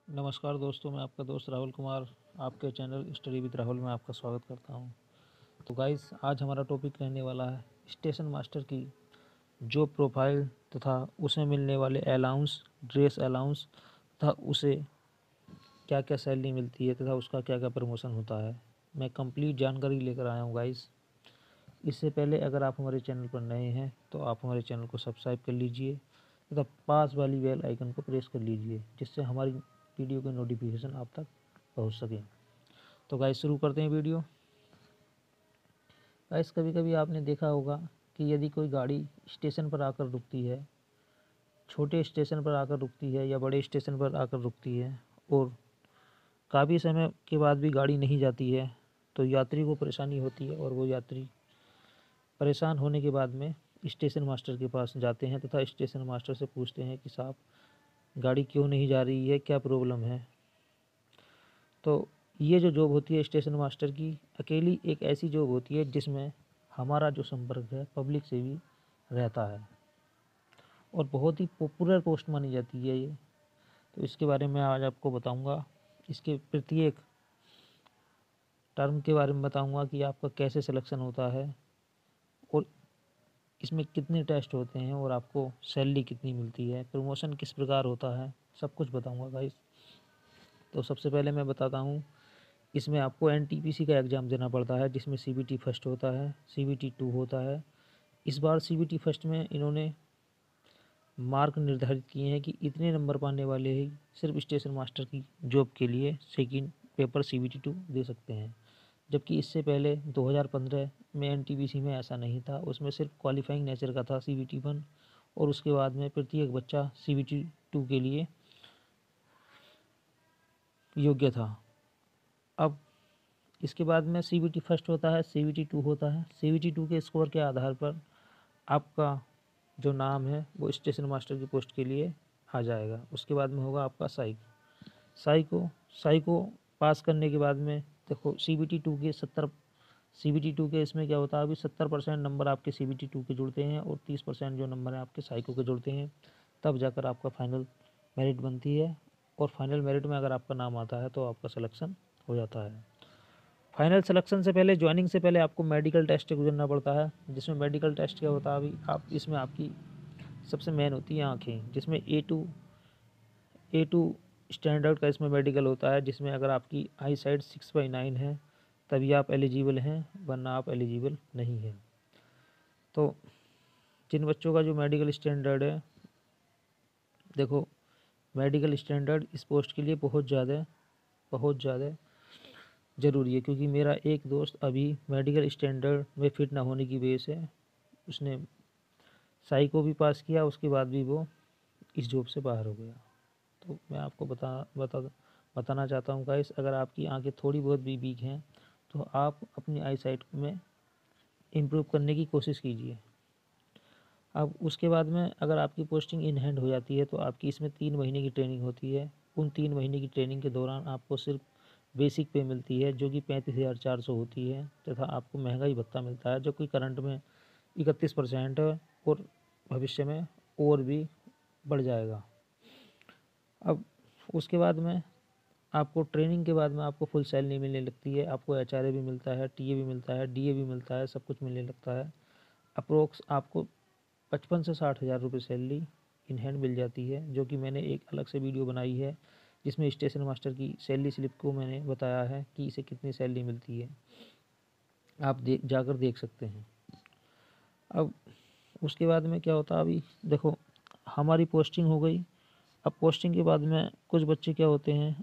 नमस्कार दोस्तों, मैं आपका दोस्त राहुल कुमार आपके चैनल स्टडी विद राहुल में आपका स्वागत करता हूं। तो गाइस, आज हमारा टॉपिक रहने वाला है स्टेशन मास्टर की जॉब प्रोफाइल तथा उसे मिलने वाले अलाउंस, ड्रेस अलाउंस तथा उसे क्या क्या सैलरी मिलती है तथा उसका क्या क्या प्रमोशन होता है। मैं कंप्लीट जानकारी लेकर आया हूँ गाइस। इससे पहले अगर आप हमारे चैनल पर नए हैं तो आप हमारे चैनल को सब्सक्राइब कर लीजिए तथा पास वाली बेल आइकन को प्रेस कर लीजिए, जिससे हमारी वीडियो की नोटिफिकेशन आप तक पहुंच सके। तो गाइस, शुरू करते हैं वीडियो। गाइस, कभी कभी आपने देखा होगा कि यदि कोई गाड़ी स्टेशन पर आकर रुकती है, छोटे स्टेशन पर आकर रुकती है या बड़े स्टेशन पर आकर रुकती है और काफ़ी समय के बाद भी गाड़ी नहीं जाती है, तो यात्री को परेशानी होती है और वो यात्री परेशान होने के बाद में स्टेशन मास्टर के पास जाते हैं तथा स्टेशन मास्टर से पूछते हैं कि साहब, गाड़ी क्यों नहीं जा रही है, क्या प्रॉब्लम है। तो ये जो जॉब होती है स्टेशन मास्टर की, अकेली एक ऐसी जॉब होती है जिसमें हमारा जो संपर्क है पब्लिक से भी रहता है और बहुत ही पॉपुलर पोस्ट मानी जाती है ये। तो इसके बारे में आज आपको बताऊंगा, इसके प्रत्येक टर्म के बारे में बताऊंगा कि आपका कैसे सिलेक्शन होता है और इसमें कितने टेस्ट होते हैं और आपको सैलरी कितनी मिलती है, प्रमोशन किस प्रकार होता है, सब कुछ बताऊंगा गाइस। तो सबसे पहले मैं बताता हूँ, इसमें आपको एनटीपीसी का एग्ज़ाम देना पड़ता है, जिसमें सीबीटी फर्स्ट होता है, सीबीटी टू होता है। इस बार सीबीटी फर्स्ट में इन्होंने मार्क निर्धारित किए हैं कि इतने नंबर पाने वाले ही सिर्फ स्टेशन मास्टर की जॉब के लिए सेकंड पेपर सीबीटी टू दे सकते हैं, जबकि इससे पहले 2015 में एनटीपीसी में ऐसा नहीं था। उसमें सिर्फ क्वालिफाइंग नेचर का था सीबीटी वन और उसके बाद में प्रत्येक बच्चा सीबीटी टू के लिए योग्य था। अब इसके बाद में सीबीटी फर्स्ट होता है, सीबीटी टू होता है। सीबीटी टू के स्कोर के आधार पर आपका जो नाम है वो स्टेशन मास्टर की पोस्ट के लिए आ जाएगा। उसके बाद में होगा आपका साई को पास करने के बाद में देखो, सीबीटी टू के इसमें क्या होता है, अभी 70% नंबर आपके सीबीटी टू के जुड़ते हैं और 30% जो नंबर हैं आपके साइको के जुड़ते हैं, तब जाकर आपका फाइनल मेरिट बनती है। और फाइनल मेरिट में अगर आपका नाम आता है तो आपका सिलेक्शन हो जाता है। फाइनल सिलेक्शन से पहले, ज्वाइनिंग से पहले आपको मेडिकल टेस्ट से गुजरना पड़ता है, जिसमें मेडिकल टेस्ट क्या होता है, अभी आप इसमें आपकी सबसे मेन होती है आँखें, जिसमें ए टू स्टैंडर्ड का इसमें मेडिकल होता है, जिसमें अगर आपकी आई साइड 6/9 है तभी आप एलिजिबल हैं, वरना आप एलिजिबल नहीं हैं। तो जिन बच्चों का जो मेडिकल स्टैंडर्ड है, देखो, मेडिकल स्टैंडर्ड इस पोस्ट के लिए बहुत ज़्यादा ज़रूरी है, क्योंकि मेरा एक दोस्त अभी मेडिकल स्टैंडर्ड में फिट ना होने की वजह से उसने साई को भी पास किया, उसके बाद भी वो इस जॉब से बाहर हो गया। तो मैं आपको बताना चाहता हूँ गाइस, अगर आपकी आंखें थोड़ी बहुत भी वीक हैं तो आप अपनी आई साइट में इम्प्रूव करने की कोशिश कीजिए। अब उसके बाद में अगर आपकी पोस्टिंग इन हैंड हो जाती है तो आपकी इसमें 3 महीने की ट्रेनिंग होती है। उन 3 महीने की ट्रेनिंग के दौरान आपको सिर्फ बेसिक पे मिलती है, जो कि 35,400 होती है, तथा आपको महंगाई भत्ता मिलता है, जो कि करंट में 31% है और भविष्य में और भी बढ़ जाएगा। अब उसके बाद में आपको ट्रेनिंग के बाद में आपको फुल सैलरी मिलने लगती है। आपको एचआरए भी मिलता है, टीए भी मिलता है, डीए भी मिलता है, सब कुछ मिलने लगता है। अप्रोक्स आपको 55 से 60 हज़ार रुपये सैलरी इन हैंड मिल जाती है, जो कि मैंने एक अलग से वीडियो बनाई है, जिसमें स्टेशन मास्टर की सैलरी स्लिप को मैंने बताया है कि इसे कितनी सैलरी मिलती है। आप जाकर देख सकते हैं। अब उसके बाद में क्या होता है, अभी देखो, हमारी पोस्टिंग हो गई। अब पोस्टिंग के बाद में कुछ बच्चे क्या होते हैं,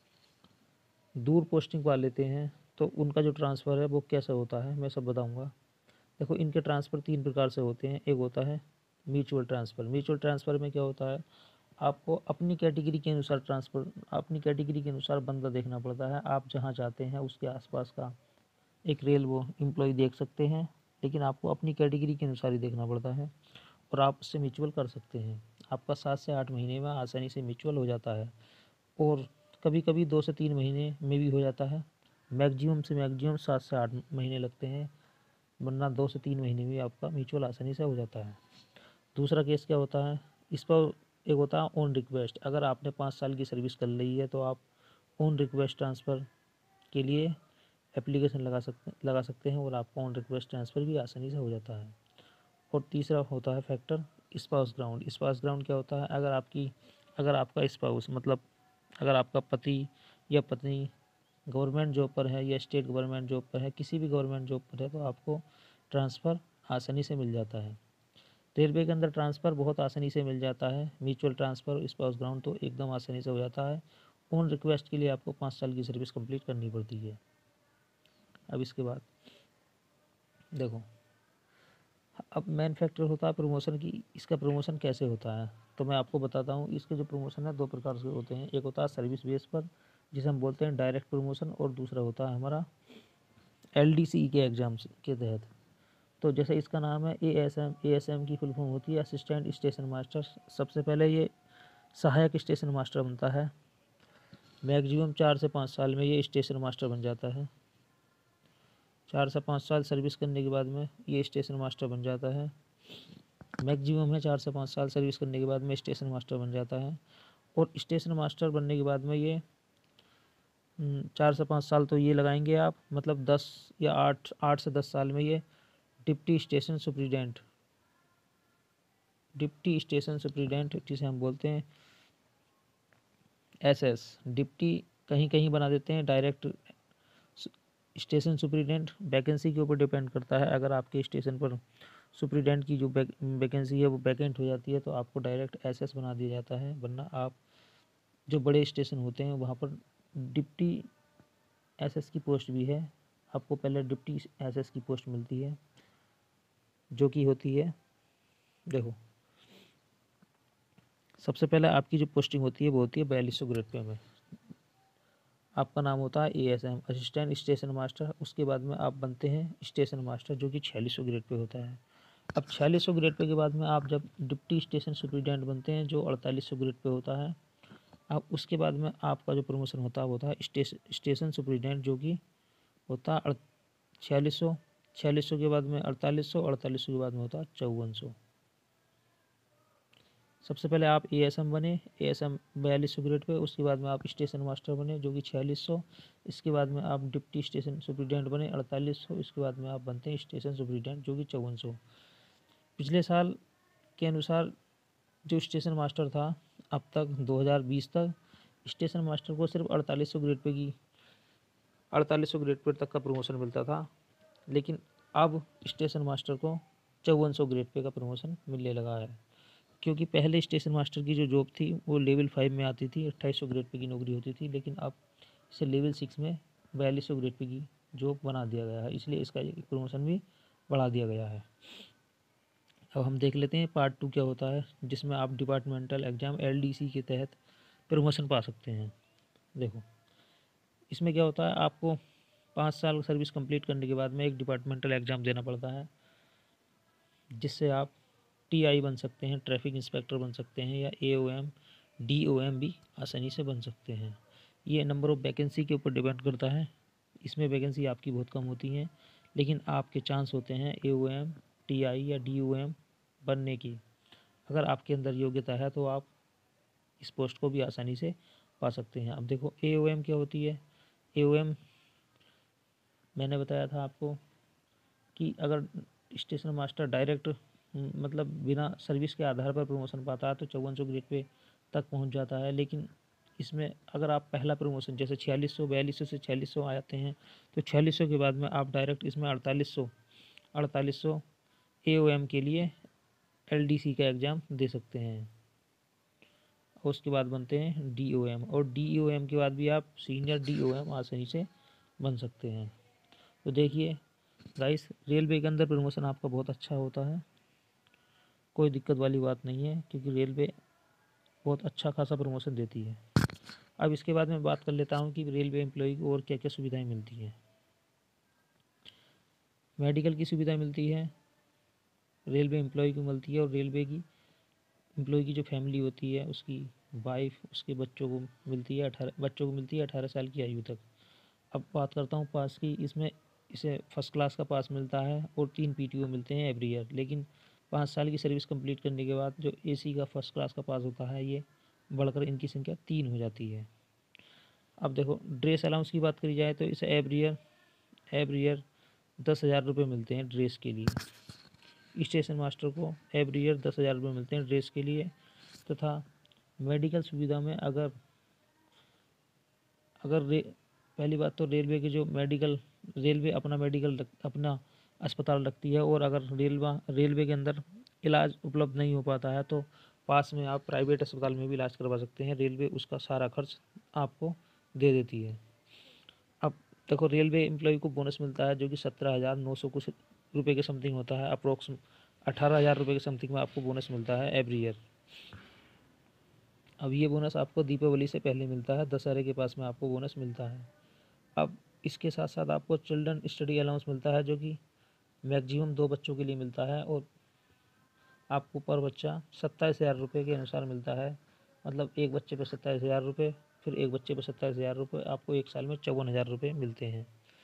दूर पोस्टिंग पा लेते हैं, तो उनका जो ट्रांसफ़र है वो कैसा होता है मैं सब बताऊंगा। देखो, इनके ट्रांसफ़र 3 प्रकार से होते हैं। एक होता है म्यूचुअल ट्रांसफ़र। म्यूचुअल ट्रांसफ़र में क्या होता है, आपको अपनी कैटेगरी के अनुसार अपनी कैटेगरी के अनुसार बंदा देखना पड़ता है। आप जहाँ चाहते हैं उसके आसपास का एक रेल वो एम्प्लॉय देख सकते हैं, लेकिन आपको अपनी कैटेगरी के अनुसार ही देखना पड़ता है और आप उससे म्यूचुअल कर सकते हैं। आपका 7 से 8 महीने में आसानी से म्यूचुअल हो जाता है और कभी कभी 2 से 3 महीने में भी हो जाता है। मैक्सिमम से मैक्सिमम 7 से 8 महीने लगते हैं, वरना 2 से 3 महीने में आपका म्यूचुअल आसानी से हो जाता है। दूसरा केस क्या होता है, इस पर एक होता है ऑन रिक्वेस्ट। अगर आपने 5 साल की सर्विस कर ली है तो आप ऑन रिक्वेस्ट ट्रांसफ़र के लिए एप्लीकेशन लगा सकते हैं और आपका ऑन रिक्वेस्ट ट्रांसफ़र भी आसानी से हो जाता है। और तीसरा होता है factor spouse ground. Spouse ground क्या होता है? अगर आपका स्पाउस मतलब अगर आपका पति या पत्नी गवर्नमेंट जॉब पर है या स्टेट गवर्नमेंट जॉब पर है, किसी भी गवर्नमेंट जॉब पर है, तो आपको ट्रांसफ़र आसानी से मिल जाता है। रेलवे के अंदर ट्रांसफ़र बहुत आसानी से मिल जाता है। म्यूचुअल ट्रांसफ़र स्पाउस ग्राउंड तो एकदम आसानी से हो जाता है। ऑन रिक्वेस्ट के लिए आपको 5 साल की सर्विस कंप्लीट करनी पड़ती है। अब इसके बाद देखो, अब मेन फैक्टर होता है प्रमोशन की। इसका प्रमोशन कैसे होता है तो मैं आपको बताता हूँ। इसके जो प्रमोशन है 2 प्रकार से होते हैं। एक होता है सर्विस बेस पर, जिसे हम बोलते हैं डायरेक्ट प्रमोशन, और दूसरा होता है हमारा LDC के एग्ज़ाम्स के तहत। तो जैसे इसका नाम है ASM की फुल फॉर्म होती है असिस्टेंट स्टेशन मास्टर। सबसे पहले ये सहायक स्टेशन मास्टर बनता है। मैक्सिमम 4 से 5 साल में ये स्टेशन मास्टर बन जाता है। 4 से 5 साल सर्विस करने के बाद में ये स्टेशन मास्टर बन जाता है। मैक्सिमम है 4 से 5 साल सर्विस करने के बाद में स्टेशन मास्टर बन जाता है। और स्टेशन मास्टर बनने के बाद में ये 4 से 5 साल तो ये लगाएंगे आप, मतलब 10 या 8 से 10 साल में ये डिप्टी स्टेशन सुपरिटेंडेंट जिसे हम बोलते हैं SS, डिप्टी कहीं कहीं बना देते हैं डायरेक्ट स्टेशन सुपरिटेंडेंट। वैकेंसी के ऊपर डिपेंड करता है। अगर आपके स्टेशन पर सुपरिटेंडेंट की जो वैकेंसी है वो वैकेंट हो जाती है तो आपको डायरेक्ट SS बना दिया जाता है, वरना आप जो बड़े स्टेशन होते हैं वहाँ पर डिप्टी SS की पोस्ट भी है। आपको पहले डिप्टी SS की पोस्ट मिलती है जो कि होती है, देखो सबसे पहले आपकी जो पोस्टिंग होती है वो होती है 4200 ग्रेड पे में। आपका नाम होता है ASM असिस्टेंट स्टेशन मास्टर। उसके बाद में आप बनते हैं स्टेशन मास्टर जो कि 4600 ग्रेड पे होता है। अब 4600 ग्रेड पे के बाद में आप जब डिप्टी स्टेशन सुपरिटेंडेंट बनते हैं जो 4800 ग्रेड पे होता है। अब उसके बाद में आपका जो प्रमोशन होता है वो होता है स्टेशन सुपरिटेंडेंट जो कि होता है 4600। 4600 के बाद में 4800, 4800 के बाद में होता है 5400। सबसे पहले आप ASM बने, ASM 4200 ग्रेड पे। उसके बाद में आप स्टेशन मास्टर बने जो कि 4600। इसके बाद में आप डिप्टी स्टेशन सुपरिटेंडेंट बने 4800। इसके बाद में आप बनते हैं स्टेशन सुपरिटेंडेंट जो कि 5400। पिछले साल के अनुसार जो स्टेशन मास्टर था अब तक 2020 तक स्टेशन मास्टर को सिर्फ 4800 ग्रेड पर तक का प्रमोशन मिलता था, लेकिन अब स्टेशन मास्टर को 5400 ग्रेड पे का प्रमोशन मिलने लगा है। क्योंकि पहले स्टेशन मास्टर की जो जॉब थी वो लेवल 5 में आती थी, 2800 ग्रेड पे की नौकरी होती थी, लेकिन अब इसे लेवल 6 में 4200 ग्रेड पे की जॉब बना दिया गया है, इसलिए इसका प्रमोशन भी बढ़ा दिया गया है। अब हम देख लेते हैं पार्ट 2 क्या होता है, जिसमें आप डिपार्टमेंटल एग्ज़ाम LDC के तहत प्रमोशन पा सकते हैं। देखो इसमें क्या होता है, आपको 5 साल सर्विस कंप्लीट करने के बाद में एक डिपार्टमेंटल एग्ज़ाम देना पड़ता है, जिससे आप TI बन सकते हैं, ट्रैफिक इंस्पेक्टर बन सकते हैं, या AOM DOM भी आसानी से बन सकते हैं। ये नंबर ऑफ़ वैकेंसी के ऊपर डिपेंड करता है। इसमें वैकेंसी आपकी बहुत कम होती हैं, लेकिन आपके चांस होते हैं AOM TI या DOM बनने की। अगर आपके अंदर योग्यता है तो आप इस पोस्ट को भी आसानी से पा सकते हैं। अब देखो AOM क्या होती है। AOM मैंने बताया था आपको कि अगर स्टेशन मास्टर डायरेक्ट मतलब बिना सर्विस के आधार पर प्रमोशन पाता है तो 5400 ग्रेड पे तक पहुंच जाता है। लेकिन इसमें अगर आप पहला प्रमोशन जैसे 4600 4200 से 4600 आ जाते हैं तो 4600 के बाद में आप डायरेक्ट इसमें 4800 AOM के लिए LDC का एग्ज़ाम दे सकते हैं। और उसके बाद बनते हैं DOM, और DOM के बाद भी आप सीनियर DOM आसानी से बन सकते हैं। तो देखिए गाइस, रेलवे के अंदर प्रमोशन आपका बहुत अच्छा होता है, कोई दिक्कत वाली बात नहीं है, क्योंकि रेलवे बहुत अच्छा खासा प्रमोशन देती है। अब इसके बाद मैं बात कर लेता हूँ कि रेलवे एम्प्लॉई को और क्या क्या सुविधाएं मिलती हैं। मेडिकल की सुविधा मिलती है, रेलवे एम्प्लॉई को मिलती है, और रेलवे की एम्प्लॉई की जो फैमिली होती है उसकी वाइफ उसके बच्चों को मिलती है 18 साल की आयु तक। अब बात करता हूँ पास की। इसमें इसे फर्स्ट क्लास का पास मिलता है और 3 PTO मिलते हैं एवरी ईयर। लेकिन 5 साल की सर्विस कंप्लीट करने के बाद जो एसी का फर्स्ट क्लास का पास होता है, ये बढ़कर इनकी संख्या 3 हो जाती है। अब देखो ड्रेस अलाउंस की बात करी जाए तो इसे एवरी ईयर 10,000 रुपये मिलते हैं ड्रेस के लिए। स्टेशन मास्टर को एवरी ईयर 10,000 रुपये मिलते हैं ड्रेस के लिए। तथा मेडिकल सुविधा में अगर पहली बात तो रेलवे के जो रेलवे अपना अस्पताल रखती है, और अगर रेलवे के अंदर इलाज उपलब्ध नहीं हो पाता है तो पास में आप प्राइवेट अस्पताल में भी इलाज करवा सकते हैं। रेलवे उसका सारा खर्च आपको दे देती है। अब देखो रेलवे एम्प्लॉय को बोनस मिलता है जो कि 17,900 कुछ रुपये के समथिंग होता है। अप्रोक्स 18,000 रुपये के समथिंग में आपको बोनस मिलता है एवरी ईयर। अब ये बोनस आपको दीपावली से पहले मिलता है, दशहरे के पास में आपको बोनस मिलता है। अब इसके साथ साथ आपको चिल्ड्रन स्टडी अलाउंस मिलता है जो कि मैक्सिमम 2 बच्चों के लिए मिलता है, और आपको पर बच्चा 27,000 रुपये के अनुसार मिलता है। मतलब एक बच्चे पर 27,000 रुपये, फिर एक बच्चे पर 27,000 रुपये, आपको एक साल में 54,000 रुपये मिलते हैं।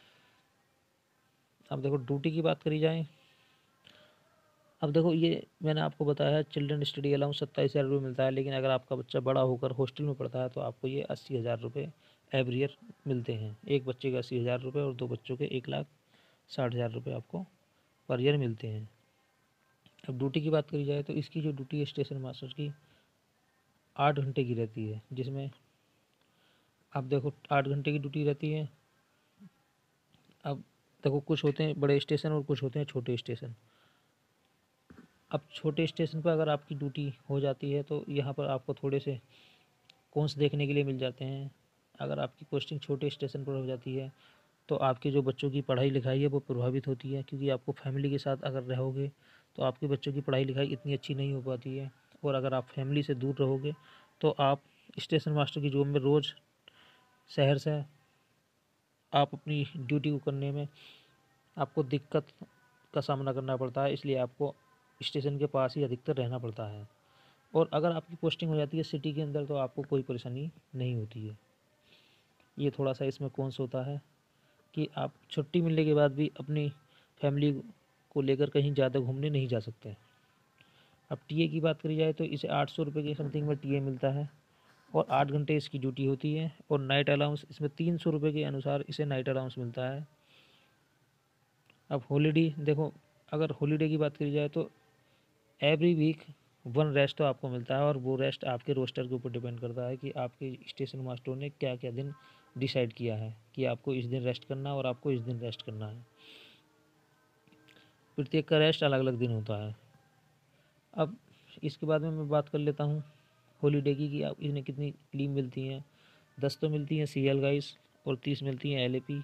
अब देखो ड्यूटी की बात करी जाए, अब देखो ये मैंने आपको बताया चिल्ड्रन स्टडी अलाउंस 27,000 रुपये मिलता है, लेकिन अगर आपका बच्चा बड़ा होकर हॉस्टल में पढ़ता है तो आपको ये 80,000 रुपये एवरी ईयर मिलते हैं। एक बच्चे के 80,000 रुपये और 2 बच्चों के 1,60,000 रुपये आपको पर ईयर मिलते हैं। अब ड्यूटी की बात करी जाए तो इसकी जो ड्यूटी है स्टेशन मास्टर की 8 घंटे की रहती है, जिसमें अब देखो 8 घंटे की ड्यूटी रहती है। अब देखो कुछ होते हैं बड़े स्टेशन और कुछ होते हैं छोटे स्टेशन। अब छोटे स्टेशन पर अगर आपकी ड्यूटी हो जाती है तो यहाँ पर आपको थोड़े से कॉन्स देखने के लिए मिल जाते हैं। अगर आपकी पोस्टिंग छोटे स्टेशन पर हो जाती है तो आपके जो बच्चों की पढ़ाई लिखाई है वो प्रभावित होती है, क्योंकि आपको फैमिली के साथ अगर रहोगे तो आपके बच्चों की पढ़ाई लिखाई इतनी अच्छी नहीं हो पाती है। और अगर आप फैमिली से दूर रहोगे तो आप स्टेशन मास्टर की जॉब में रोज़ शहर से आप अपनी ड्यूटी को करने में आपको दिक्कत का सामना करना पड़ता है, इसलिए आपको स्टेशन के पास ही अधिकतर रहना पड़ता है। और अगर आपकी पोस्टिंग हो जाती है सिटी के अंदर तो आपको कोई परेशानी नहीं होती है। ये थोड़ा सा इसमें कौनस होता है कि आप छुट्टी मिलने के बाद भी अपनी फैमिली को लेकर कहीं ज़्यादा घूमने नहीं जा सकते। अब टीए की बात करी जाए तो इसे 800 रुपये के समथिंग में टीए मिलता है, और 8 घंटे इसकी ड्यूटी होती है। और नाइट अलाउंस इसमें 300 रुपये के अनुसार इसे नाइट अलाउंस मिलता है। अब हॉलीडे देखो, अगर हॉलीडे की बात करी जाए तो एवरी वीक 1 रेस्ट तो आपको मिलता है, और वो रेस्ट आपके रोस्टर के ऊपर डिपेंड करता है कि आपके स्टेशन मास्टर ने क्या क्या दिन डिसाइड किया है कि आपको इस दिन रेस्ट करना है और आपको इस दिन रेस्ट करना है। प्रत्येक का रेस्ट अलग अलग दिन होता है। अब इसके बाद में मैं बात कर लेता हूँ हॉलीडे की कि आप इन्हें कितनी लीव मिलती हैं। 10 तो मिलती हैं CL गाइस, और 30 मिलती हैं LAP,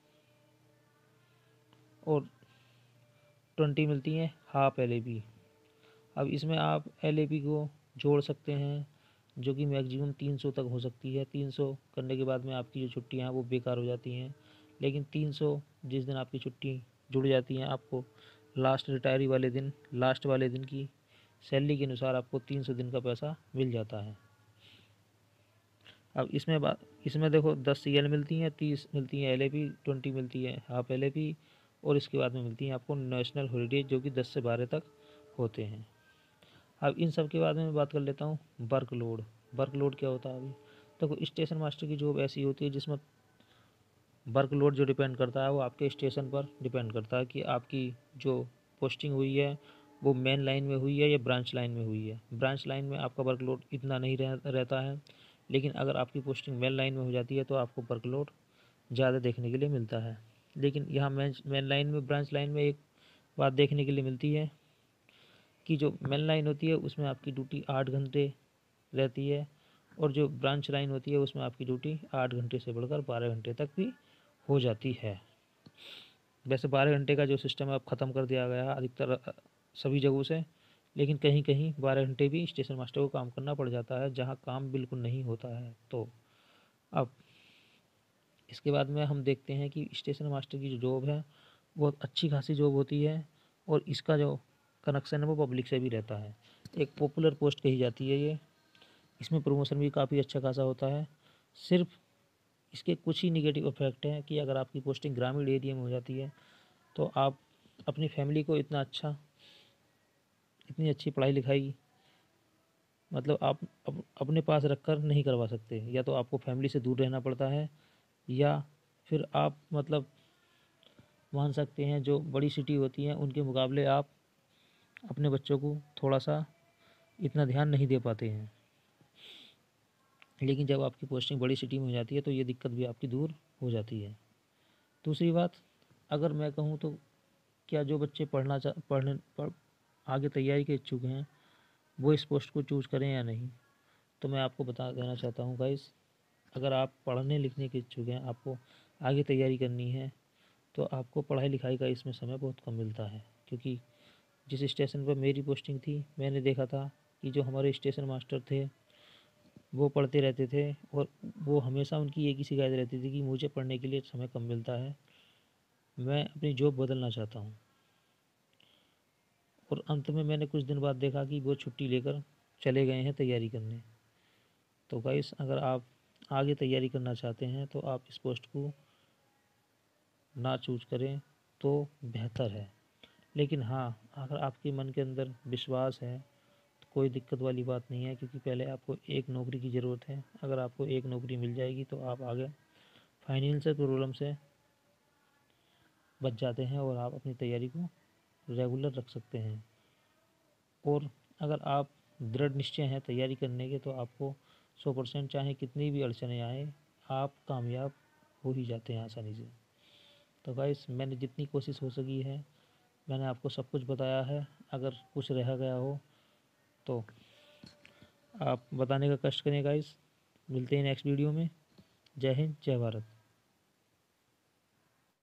और 20 मिलती हैं हाफ LAP। अब इसमें आप LAP को जोड़ सकते हैं जो कि मैक्सिमम 300 तक हो सकती है। 300 करने के बाद में आपकी जो छुट्टियाँ हैं वो बेकार हो जाती हैं, लेकिन 300 जिस दिन आपकी छुट्टी जुड़ जाती हैं आपको लास्ट वाले दिन की सैलरी के अनुसार आपको 300 दिन का पैसा मिल जाता है। अब इसमें देखो 10 CL मिलती हैं, 30 मिलती हैं LAP, 20 मिलती है हाफ LAP, और इसके बाद में मिलती हैं आपको नेशनल हॉलीडे जो कि 10 से 12 तक होते हैं। अब इन सब के बाद में मैं बात कर लेता हूँ वर्कलोड क्या होता है। अभी देखो स्टेशन मास्टर की जॉब ऐसी होती है जिसमें वर्कलोड जो डिपेंड करता है वो आपके स्टेशन पर डिपेंड करता है कि आपकी जो पोस्टिंग हुई है वो मेन लाइन में हुई है या ब्रांच लाइन में हुई है। ब्रांच लाइन में आपका वर्कलोड इतना नहीं रहता है, लेकिन अगर आपकी पोस्टिंग मेन लाइन में हो जाती है तो आपको वर्कलोड ज़्यादा देखने के लिए मिलता है। लेकिन यहाँ मेन लाइन में ब्रांच लाइन में एक बात देखने के लिए मिलती है कि जो मेन लाइन होती है उसमें आपकी ड्यूटी 8 घंटे रहती है, और जो ब्रांच लाइन होती है उसमें आपकी ड्यूटी 8 घंटे से बढ़कर 12 घंटे तक भी हो जाती है। वैसे 12 घंटे का जो सिस्टम है अब ख़त्म कर दिया गया है अधिकतर सभी जगहों से, लेकिन कहीं कहीं 12 घंटे भी स्टेशन मास्टर को काम करना पड़ जाता है जहाँ काम बिल्कुल नहीं होता है। तो अब इसके बाद में हम देखते हैं कि स्टेशन मास्टर की जो जॉब है बहुत अच्छी खासी जॉब होती है, और इसका जो कनेक्शन है वो पब्लिक से भी रहता है। एक पॉपुलर पोस्ट कही जाती है ये। इसमें प्रमोशन भी काफ़ी अच्छा खासा होता है। सिर्फ इसके कुछ ही निगेटिव इफेक्ट हैं कि अगर आपकी पोस्टिंग ग्रामीण एरिया में हो जाती है तो आप अपनी फैमिली को इतना अच्छा इतनी अच्छी पढ़ाई लिखाई मतलब आप अपने पास रखकर नहीं करवा सकते, या तो आपको फैमिली से दूर रहना पड़ता है, या फिर आप मतलब मान सकते हैं जो बड़ी सिटी होती हैं उनके मुकाबले आप अपने बच्चों को थोड़ा सा इतना ध्यान नहीं दे पाते हैं। लेकिन जब आपकी पोस्टिंग बड़ी सिटी में हो जाती है तो ये दिक्कत भी आपकी दूर हो जाती है। दूसरी बात, अगर मैं कहूँ तो क्या जो बच्चे आगे तैयारी के इच्छुक हैं वो इस पोस्ट को चूज़ करें या नहीं, तो मैं आपको बता देना चाहता हूँ गाइस, अगर आप पढ़ने लिखने के इच्छुक हैं, आपको आगे तैयारी करनी है, तो आपको पढ़ाई लिखाई का इसमें समय बहुत कम मिलता है। क्योंकि जिस स्टेशन पर मेरी पोस्टिंग थी मैंने देखा था कि जो हमारे स्टेशन मास्टर थे वो पढ़ते रहते थे, और वो हमेशा उनकी एक ही शिकायत रहती थी कि मुझे पढ़ने के लिए समय कम मिलता है, मैं अपनी जॉब बदलना चाहता हूँ। और अंत में मैंने कुछ दिन बाद देखा कि वो छुट्टी लेकर चले गए हैं तैयारी करने। तो गाइस, अगर आप आगे तैयारी करना चाहते हैं तो आप इस पोस्ट को ना चूज करें तो बेहतर है। लेकिन हाँ, अगर आपके मन के अंदर विश्वास है तो कोई दिक्कत वाली बात नहीं है, क्योंकि पहले आपको एक नौकरी की ज़रूरत है। अगर आपको एक नौकरी मिल जाएगी तो आप आगे फाइनेंशियल प्रॉब्लम से बच जाते हैं और आप अपनी तैयारी को रेगुलर रख सकते हैं। और अगर आप दृढ़ निश्चय हैं तैयारी करने के तो आपको 100% चाहे कितनी भी अड़चनें आए आप कामयाब हो ही जाते हैं आसानी से। तो गाइस, मैंने जितनी कोशिश हो सकी है मैंने आपको सब कुछ बताया है। अगर कुछ रह गया हो तो आप बताने का कष्ट करें गाइस। मिलते हैं नेक्स्ट वीडियो में। जय हिंद, जय भारत।